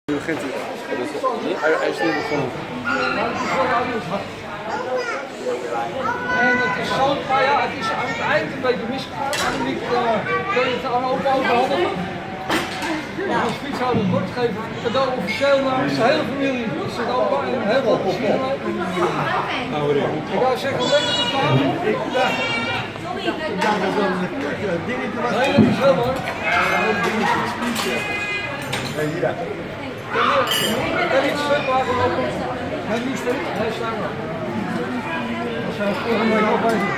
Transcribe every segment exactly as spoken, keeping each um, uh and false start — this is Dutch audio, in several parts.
Begint hij. Hij, hij is nu begonnen. En het is zo, maar ja, het is aan het eind een beetje misgegaan. En ik wil het aan opa overhandigen. Ja. Als fietshouder het bord geven, cadeau officieel namens de hele familie. Is het opa en heel veel plezier mee. Ik wou zeggen, lekker te gaan. Ik dacht dat wel een dingetje was. Nee, dat is wel hoor. Ja. Kan je iets stuk maken lopen? Nee, niet stuk. Nee, staan we. We zijn volgende week al bezig.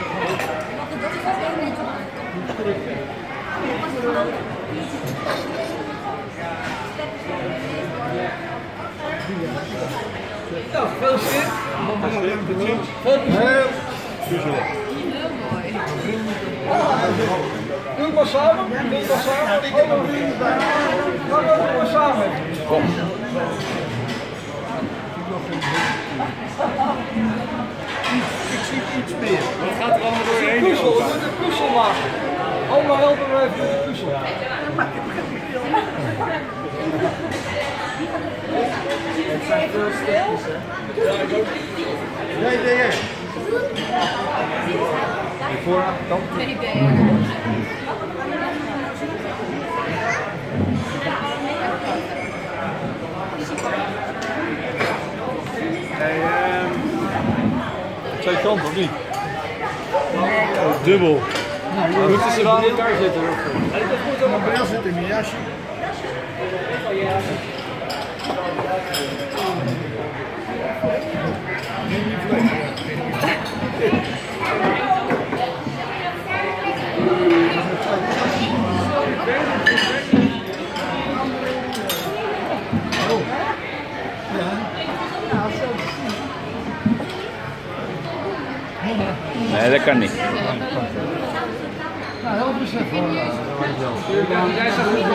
Nou, veel zin. Veel plezier. Doe het maar samen. Doe het maar samen. Ga het maar samen. Kom. Ik zie iets meer. Wat gaat er allemaal doorheen? Puzzel, we moeten een puzzel maken. Oma helpen me even met de puzzel. Het zijn veel stukjes, hè? Nee, nee, nee. Die voorraad, dan. Hey, um... twee kanten of niet? Oh, dubbel. Nou, moeten ze wel aan elkaar zitten? Mijn bril zit in mijn jasje. Neem je vlees. Nee, dat kan niet. Nou, help eens even. Jij zegt goed.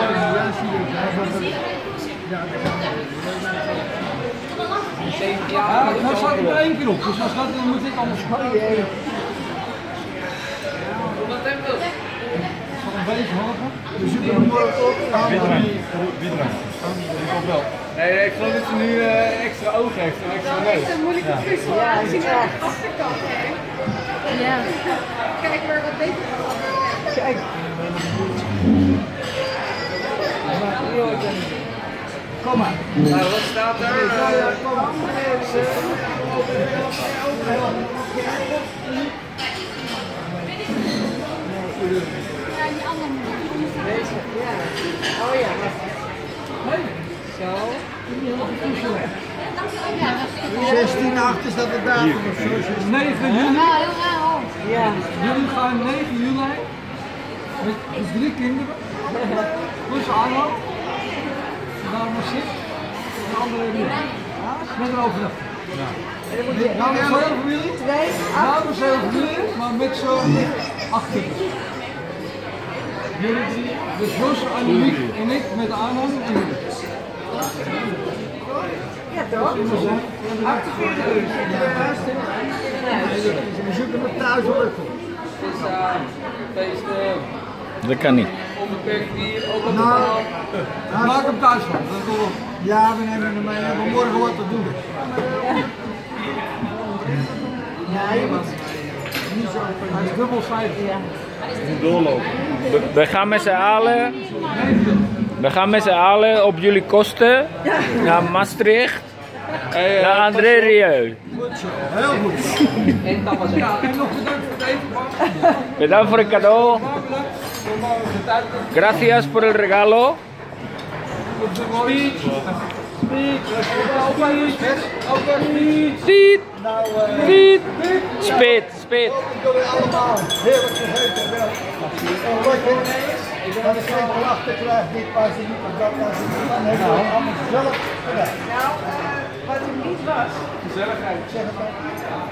Ja, hij staat er maar één keer op, dus dan, gaat, dan moet ik anders gaan. Wat hebben we? Zal een beetje helpen? Dus je moet morgen op. Wie eruit? Ik hoop wel. Nee, nee, ik geloof dat ze nu uh, extra oog heeft en extra neus. Het is een moeilijke puzzel. Ja, als je naar de achterkant kijkt. Ja. Kijk maar wat beter van. Kijk. Kom maar. Nou, wat staat er? Uh, Kom maar. Ja, die andere moet. Deze, ja. Oh ja, Nee. zo. zestien acht is dat de datum of zo? negen juli. Ja. Jullie gaan negen juli met de drie kinderen. Plus Arno. Daar maar zit. De andere niet. Met een overdag. Namens de hele familie. Namens de hele familie, maar met zo'n acht kinderen. Jullie drie, dus Jos, Annemiek en ik met Arno en jullie. Ja toch? achtenveertig uur zitten we vast in huis. We zoeken het thuis wel even. Dus uh, feesten, Dat kan niet. onbeperkt bier, ook op de Nou, taal. Maak hem thuis van, dat is wel op. ja, we nemen hem mee. We hebben morgen wat te doen. Ja, je moet Niet zo. Hij is dubbelzijdig. ja. Doorlopen. We, we gaan met z'n allen, we gaan met z'n allen op jullie kosten naar Maastricht, Hey, uh, naar André Rieu. Heel goed. En tapas. Ja, en nog bedankt voor het eten, man. Bedankt voor het cadeau. Gracias por el regalo. Speech. Speech. Opa, speech. Opa, speech. Tiet, Nou, eh, tiet. Spit, spit. ik wil weer allemaal heerlijk gegeten. Wel. En wat je, dat is geen klachten krijgt, dit was er niet, of dat was er niet. Dan hebben we het allemaal gezellig gedaan. Nou, wat er niet was. Gezelligheid. Zeg het maar.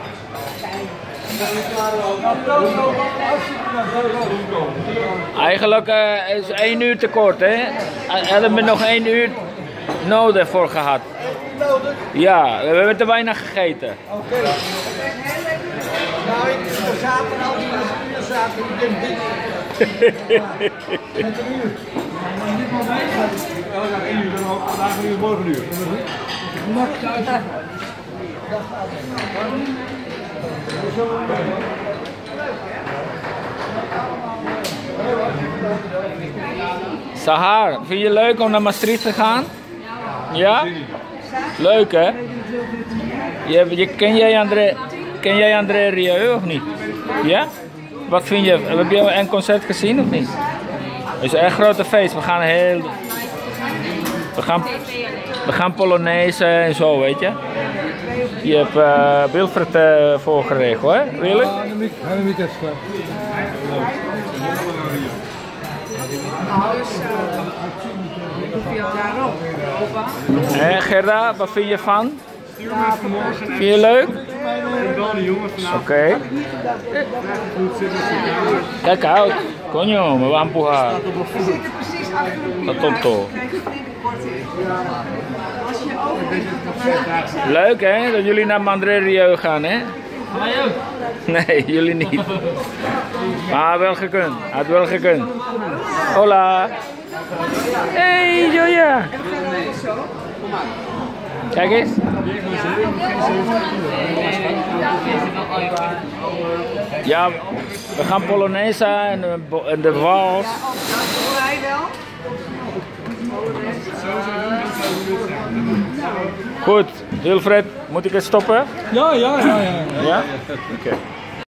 Nou, proost, opa. Hartstikke bedankt. Eigenlijk uh, is één uur te kort, hè? Hadden we nog één uur nodig voor gehad. Nodig? Ja, we hebben te weinig gegeten. Oké. Okay. Nou, ik, we zaten al die uur zaten, ik denk dit. Met een uur. Dit moment. Elke dag één uur, dan ook vandaag een uur, morgen een uur. Mag thuis. Sahar, vind je het leuk om naar Maastricht te gaan? Ja? Leuk hè? Je, je, ken jij André, ken jij André Rieu of niet? Ja? Wat vind je? Heb je een concert gezien of niet? Het is een echt grote feest. We gaan heel... We gaan, we gaan Polonaise en zo, weet je? Je hebt uh, Wilfred uh, voorgeregeld, hè? Really? Ja, dan moet ik even schrijven. Dus, hoeveel daarop? Opa? En Gerda, wat vind je van? Vind je leuk? Oké. Okay. Kijk uit. Coño, me va a empujar. We zitten precies achter een Dat komt toch. krijg je flinke korting. Als je ook... Leuk hè, dat jullie naar André Rieu gaan hè? Nee, jullie niet. Maar wel gekund, had wel gekund. Hola. Hey Joja. Kijk eens. Ja, we gaan Polonaise en de, en de wals. Dat doe hij wel. Goed, Wilfred, moet ik het stoppen? Ja, ja, ja, ja. Ja? Oké. Okay.